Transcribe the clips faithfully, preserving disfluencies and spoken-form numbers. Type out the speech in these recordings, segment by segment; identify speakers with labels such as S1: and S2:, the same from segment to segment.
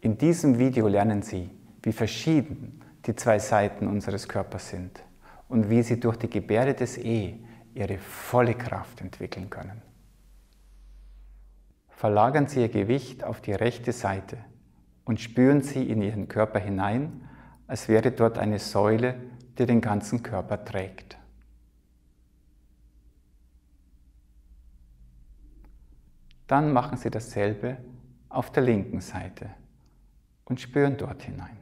S1: In diesem Video lernen Sie, wie verschieden die zwei Seiten unseres Körpers sind und wie Sie durch die Gebärde des E Ihre volle Kraft entwickeln können. Verlagern Sie Ihr Gewicht auf die rechte Seite und spüren Sie in Ihren Körper hinein, als wäre dort eine Säule, die den ganzen Körper trägt. Dann machen Sie dasselbe auf der linken Seite und spüren dort hinein.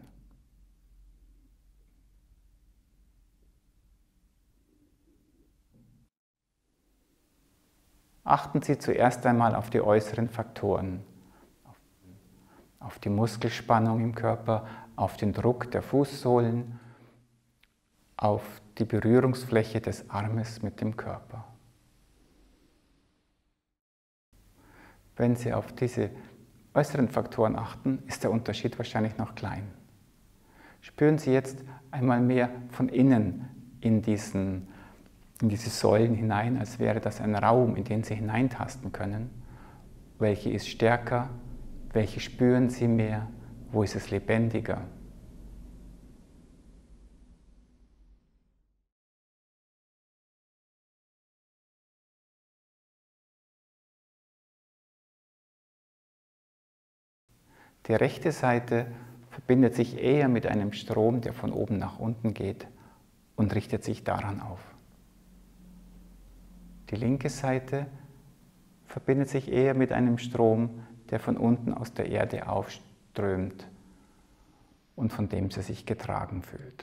S1: Achten Sie zuerst einmal auf die äußeren Faktoren, auf die Muskelspannung im Körper, auf den Druck der Fußsohlen, auf die Berührungsfläche des Armes mit dem Körper. Wenn Sie auf diese äußeren Faktoren achten, ist der Unterschied wahrscheinlich noch klein. Spüren Sie jetzt einmal mehr von innen in, diesen, in diese Säulen hinein, als wäre das ein Raum, in den Sie hineintasten können. Welche ist stärker? Welche spüren Sie mehr? Wo ist es lebendiger? Die rechte Seite verbindet sich eher mit einem Strom, der von oben nach unten geht und richtet sich daran auf. Die linke Seite verbindet sich eher mit einem Strom, der von unten aus der Erde aufströmt und von dem sie sich getragen fühlt.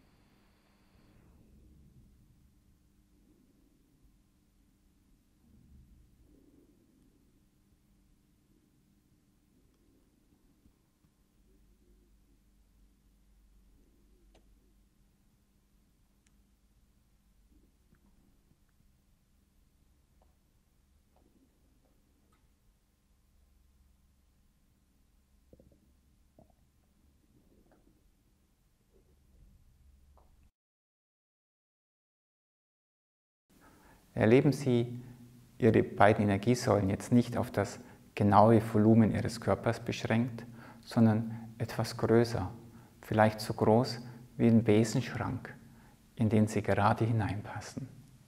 S1: Erleben Sie Ihre beiden Energiesäulen jetzt nicht auf das genaue Volumen Ihres Körpers beschränkt, sondern etwas größer, vielleicht so groß wie ein Besenschrank, in den Sie gerade hineinpassen.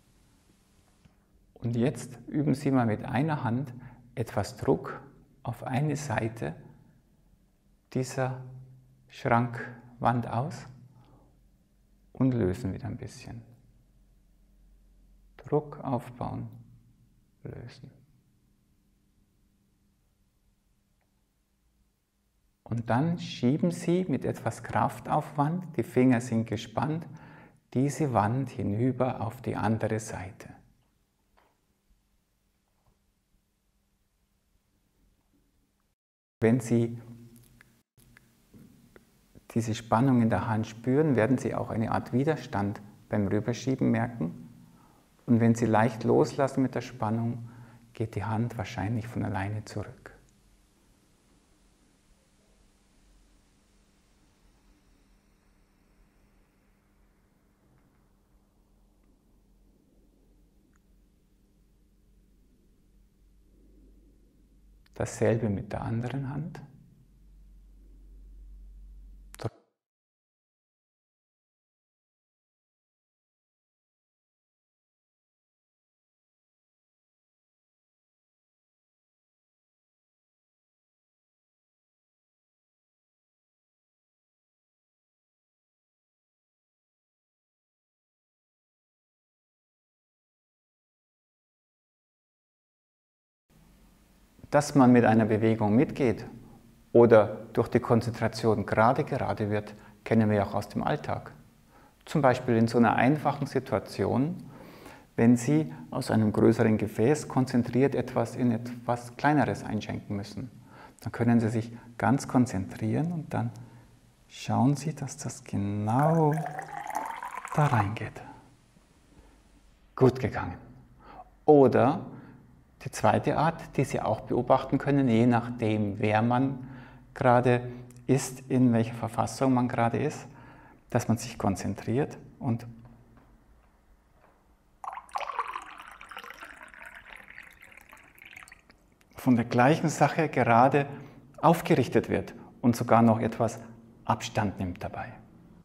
S1: Und jetzt üben Sie mal mit einer Hand etwas Druck auf eine Seite dieser Schrankwand aus und lösen wieder ein bisschen. Druck aufbauen, lösen. Und dann schieben Sie mit etwas Kraftaufwand, die Finger sind gespannt, diese Wand hinüber auf die andere Seite. Wenn Sie diese Spannung in der Hand spüren, werden Sie auch eine Art Widerstand beim Rüberschieben merken. Und wenn Sie leicht loslassen mit der Spannung, geht die Hand wahrscheinlich von alleine zurück. Dasselbe mit der anderen Hand. Dass man mit einer Bewegung mitgeht oder durch die Konzentration gerade gerade wird, kennen wir auch aus dem Alltag. Zum Beispiel in so einer einfachen Situation, wenn Sie aus einem größeren Gefäß konzentriert etwas in etwas Kleineres einschenken müssen. Dann können Sie sich ganz konzentrieren und dann schauen Sie, dass das genau da reingeht. Gut gegangen. Oder die zweite Art, die Sie auch beobachten können, je nachdem, wer man gerade ist, in welcher Verfassung man gerade ist, dass man sich konzentriert und von der gleichen Sache gerade aufgerichtet wird und sogar noch etwas Abstand nimmt dabei.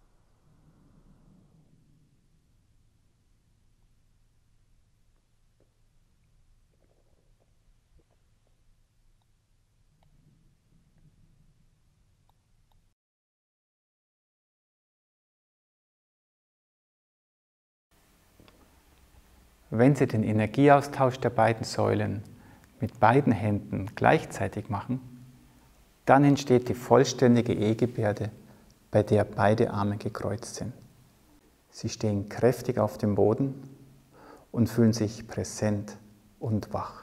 S1: Wenn Sie den Energieaustausch der beiden Säulen mit beiden Händen gleichzeitig machen, dann entsteht die vollständige E-Gebärde, bei der beide Arme gekreuzt sind. Sie stehen kräftig auf dem Boden und fühlen sich präsent und wach.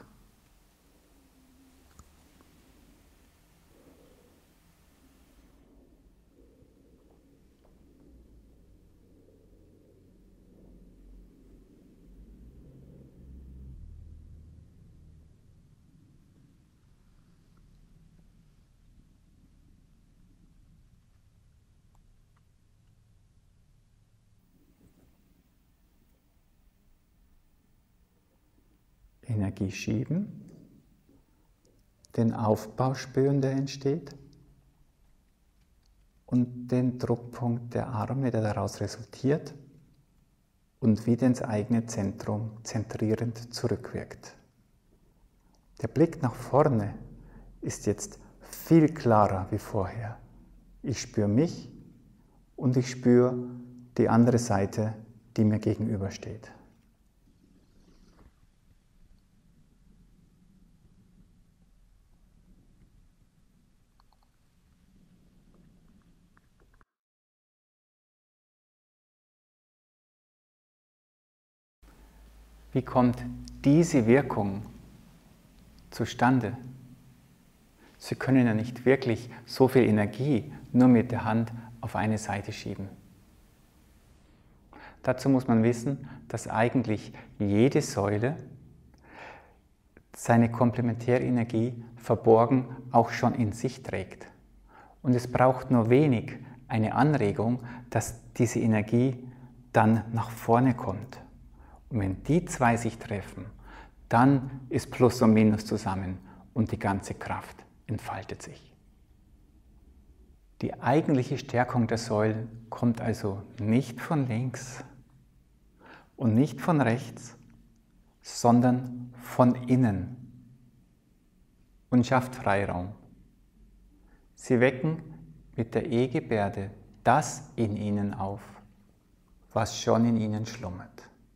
S1: Energie schieben, den Aufbau spüren, der entsteht, und den Druckpunkt der Arme, der daraus resultiert und wieder ins eigene Zentrum zentrierend zurückwirkt. Der Blick nach vorne ist jetzt viel klarer wie vorher. Ich spüre mich und ich spüre die andere Seite, die mir gegenübersteht. Wie kommt diese Wirkung zustande? Sie können ja nicht wirklich so viel Energie nur mit der Hand auf eine Seite schieben. Dazu muss man wissen, dass eigentlich jede Säule seine Komplementärenergie verborgen auch schon in sich trägt. Und es braucht nur wenig eine Anregung, dass diese Energie dann nach vorne kommt. Und wenn die zwei sich treffen, dann ist Plus und Minus zusammen und die ganze Kraft entfaltet sich. Die eigentliche Stärkung der Säulen kommt also nicht von links und nicht von rechts, sondern von innen und schafft Freiraum. Sie wecken mit der E-Gebärde das in ihnen auf, was schon in ihnen schlummert.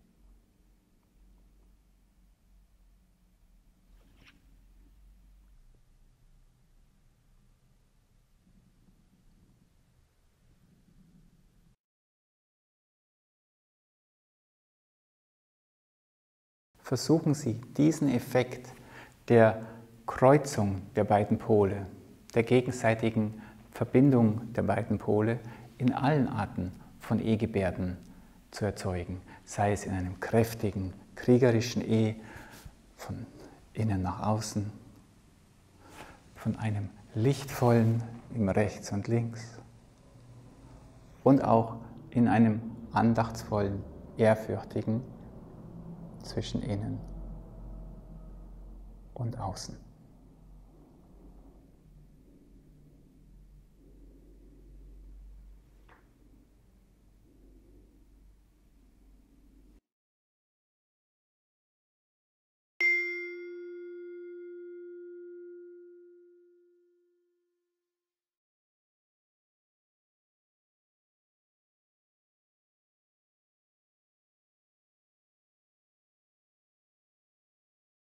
S1: Versuchen Sie, diesen Effekt der Kreuzung der beiden Pole, der gegenseitigen Verbindung der beiden Pole in allen Arten von E-Gebärden zu erzeugen, sei es in einem kräftigen, kriegerischen E, von innen nach außen, von einem lichtvollen im Rechts und Links und auch in einem andachtsvollen, ehrfürchtigen zwischen innen und außen.